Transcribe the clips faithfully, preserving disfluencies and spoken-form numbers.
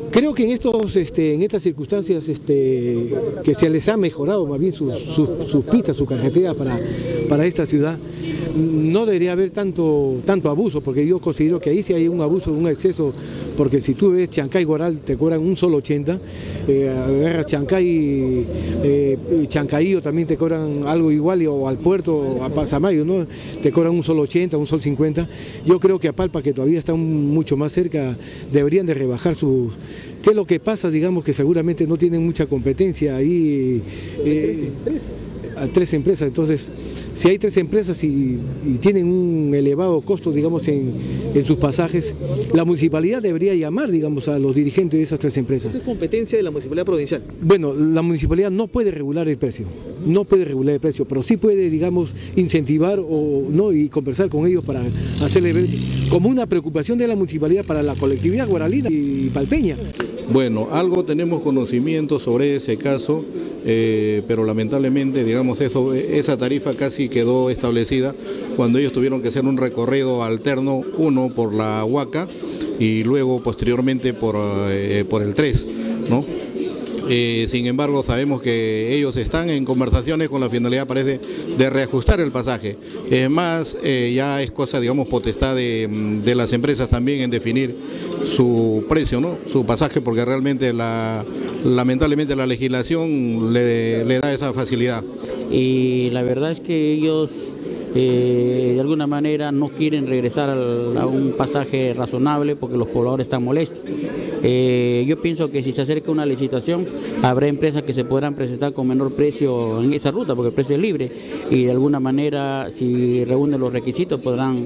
Creo que en, estos, este, en estas circunstancias este, que se les ha mejorado más bien sus, sus, sus pistas, su carretera para, para esta ciudad, no debería haber tanto, tanto abuso, porque yo considero que ahí sí hay un abuso, un exceso, porque si tú ves Chancay Guaral te cobran un solo ochenta, eh, agarras Chancay, eh, Chancayo también te cobran algo igual, o al puerto, o a Pasamayo, ¿no? Te cobran un solo ochenta, un solo cincuenta. Yo creo que a Palpa, que todavía está mucho más cerca, deberían de rebajar sus... ¿Qué es lo que pasa? Digamos que seguramente no tienen mucha competencia ahí. Eh, a tres empresas, entonces si hay tres empresas y, y tienen un elevado costo, digamos, en, en sus pasajes, la municipalidad debería llamar, digamos, a los dirigentes de esas tres empresas. ¿Esta es competencia de la municipalidad provincial? Bueno, la municipalidad no puede regular el precio, no puede regular el precio, pero sí puede, digamos, incentivar o no y conversar con ellos para hacerle ver como una preocupación de la municipalidad para la colectividad guaralina y palpeña. Bueno, algo tenemos conocimiento sobre ese caso, eh, pero lamentablemente, digamos, eso, esa tarifa casi quedó establecida cuando ellos tuvieron que hacer un recorrido alterno, uno por la Huaca y luego posteriormente por, eh, por el tres, ¿no? Eh, sin embargo, sabemos que ellos están en conversaciones con la finalidad, parece, de reajustar el pasaje. Es más, eh, ya es cosa, digamos, potestad de, de las empresas también en definir su precio, ¿no? Su pasaje, porque realmente, la, lamentablemente, la legislación le, le da esa facilidad. Y la verdad es que ellos... Eh, de alguna manera no quieren regresar al, a un pasaje razonable porque los pobladores están molestos. Eh, yo pienso que si se acerca una licitación habrá empresas que se podrán presentar con menor precio en esa ruta porque el precio es libre y de alguna manera si reúnen los requisitos podrán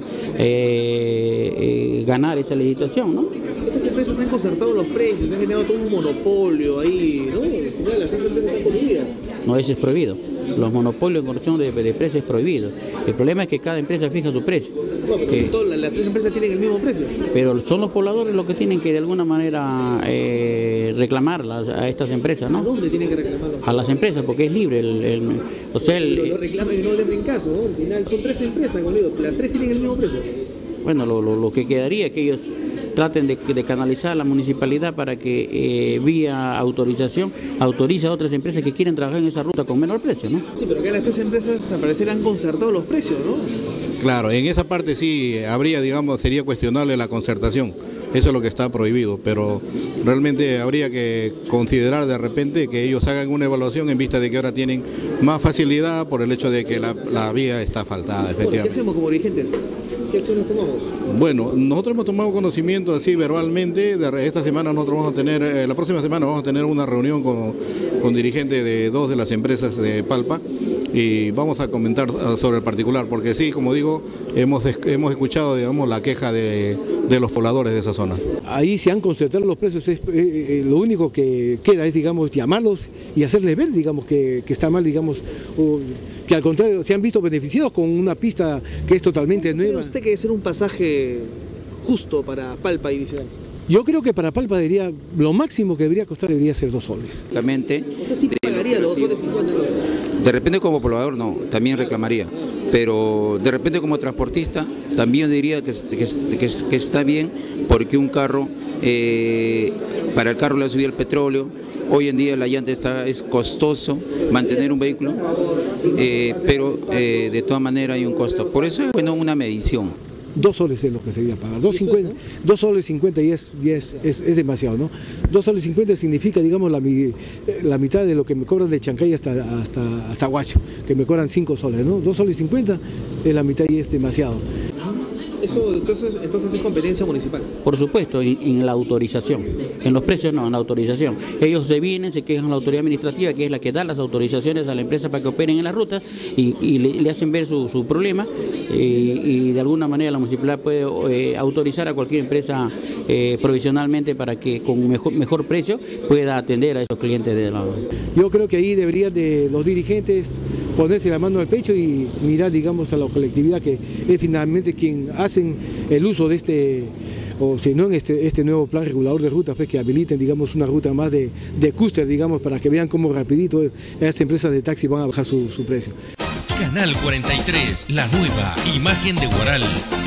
eh, eh, ganar esa licitación, ¿no? Estas empresas han concertado los precios, han generado todo un monopolio ahí, ¿no? Las tres empresas están prohibidas. No, eso es prohibido. Los monopolios en corrupción de, de precios es prohibido. El problema es que cada empresa fija su precio. No, pero que, todas las tres empresas tienen el mismo precio. Pero son los pobladores los que tienen que de alguna manera eh, reclamarlas a estas empresas, ¿no? ¿A dónde tienen que reclamarlas? A las empresas, porque es libre. El, el, o sea, el, pero lo reclaman y no les hacen caso, ¿no? Al final son tres empresas, conmigo. Las tres tienen el mismo precio. Bueno, lo, lo, lo que quedaría es que ellos traten de, de canalizar a la municipalidad para que eh, vía autorización autorice a otras empresas que quieren trabajar en esa ruta con menor precio, ¿no? Sí, pero acá las tres empresas al parecer han concertado los precios, ¿no? Claro, en esa parte sí habría, digamos, sería cuestionable la concertación. Eso es lo que está prohibido, pero realmente habría que considerar de repente que ellos hagan una evaluación en vista de que ahora tienen más facilidad por el hecho de que la, la vía está asfaltada, efectivamente. ¿Qué hacemos como dirigentes? ¿Qué acciones tomamos? Bueno, nosotros hemos tomado conocimiento así verbalmente. De esta semana nosotros vamos a tener, eh, la próxima semana vamos a tener una reunión con, con dirigentes de dos de las empresas de Palpa y vamos a comentar sobre el particular, porque sí, como digo, hemos, hemos escuchado, digamos, la queja de, de los pobladores de esa zona. Ahí se han concertado los precios, es, eh, lo único que queda es, digamos, llamarlos y hacerles ver, digamos, que, que está mal, digamos, o, que al contrario se han visto beneficiados con una pista que es totalmente nueva. ¿Cree usted que debe ser un pasaje justo para Palpa y viceversa? Yo creo que para Palpa debería, lo máximo que debería costar debería ser dos soles. Realmente, ¿Usted sí pagaría los dos soles cincuenta? De repente como poblador no, también reclamaría, pero de repente como transportista también diría que, que, que, que está bien porque un carro, eh, para el carro le ha subido el petróleo, hoy en día la llanta está, es costoso mantener un vehículo, eh, pero eh, de todas maneras hay un costo, por eso es bueno una medición. Dos soles es lo que se debía pagar, dos, cincuenta, dos soles cincuenta y, es, y es, es, es demasiado, ¿no? Dos soles cincuenta significa, digamos, la, la mitad de lo que me cobran de Chancay hasta, hasta, hasta Huacho, que me cobran cinco soles, ¿no? Dos soles cincuenta es la mitad y es demasiado. Eso entonces, entonces es competencia municipal. Por supuesto, en, en la autorización. En los precios no, en la autorización. Ellos se vienen, se quejan a la autoridad administrativa, que es la que da las autorizaciones a la empresa para que operen en la ruta y, y le, le hacen ver su, su problema eh, y de alguna manera la municipalidad puede eh, autorizar a cualquier empresa eh, provisionalmente para que con mejor, mejor precio pueda atender a esos clientes de la... Yo creo que ahí deberían de los dirigentes ponerse la mano al pecho y mirar, digamos, a la colectividad que es finalmente quien hacen el uso de este, o si no en este, este nuevo plan regulador de rutas, pues que habiliten, digamos, una ruta más de, de cúster, digamos, para que vean cómo rapidito estas empresas de taxi van a bajar su, su precio. Canal cuarenta y tres, la nueva imagen de Huaral.